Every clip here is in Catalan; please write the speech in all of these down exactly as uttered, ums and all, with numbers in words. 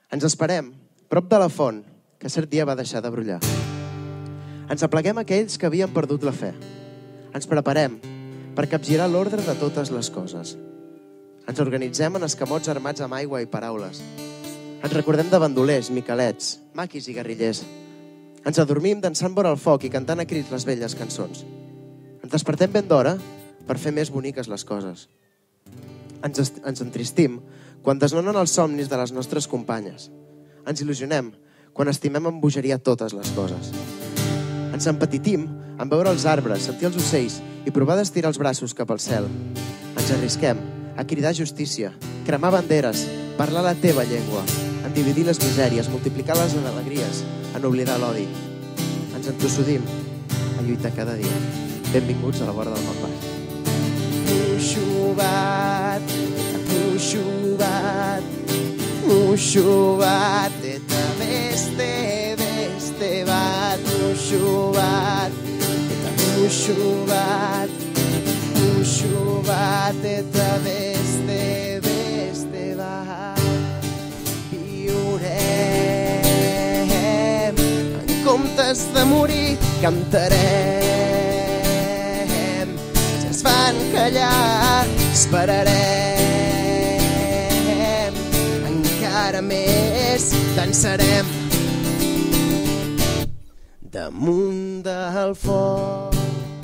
Ens esperem, prop de la font, que cert dia va deixar de brollar. Ens apleguem aquells que havien perdut la fe. Ens preparem per capgirar l'ordre de totes les coses. Ens organitzem en escamots armats amb aigua i paraules. Ens recordem de bandolers, miquelets, maquis i guerrillers. Ens adormim dansant vora el foc i cantant a crits les velles cançons. Ens despertem ben d'hora per fer més boniques les coses. Ens, ens entristim quan desnonen els somnis de les nostres companyes. Ens il·lusionem quan estimem amb bogeria totes les coses. Ens empetitim en veure els arbres, sentir els ocells i provar d'estirar els braços cap al cel. Ens arrisquem a cridar justícia, cremar banderes, parlar la teva llengua, en dividir les misèries, multiplicar les alegries, en oblidar l'odi. Ens entossudim a lluitar cada dia. Benvinguts a la vora del Malpàs. Mushubat, mushubat, mushubat, eta beste, beste bat, mushubat, eta mushubat, mushubat, eta beste, beste bat. Viurem, en comptes de morir, cantarem. Si ens fan callar, esperarem. Encara més, dansarem damunt del foc.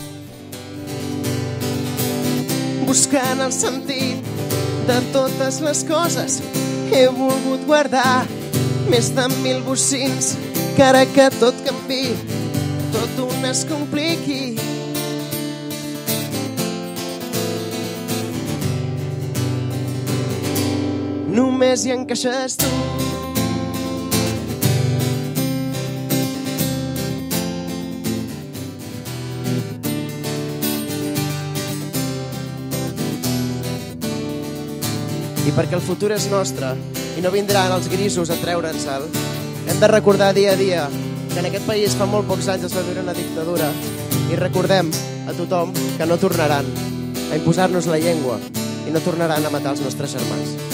Buscant el sentit de totes les coses, he volgut guardar més de mil bocins, que ara que tot canvi, tot un es compliqui. Només hi encaixes tu. I perquè el futur és nostre i no vindran els grisos a treure'ns-el, hem de recordar dia a dia que en aquest país fa molt pocs anys es va viure una dictadura i recordem a tothom que no tornaran a imposar-nos la llengua i no tornaran a matar els nostres germans.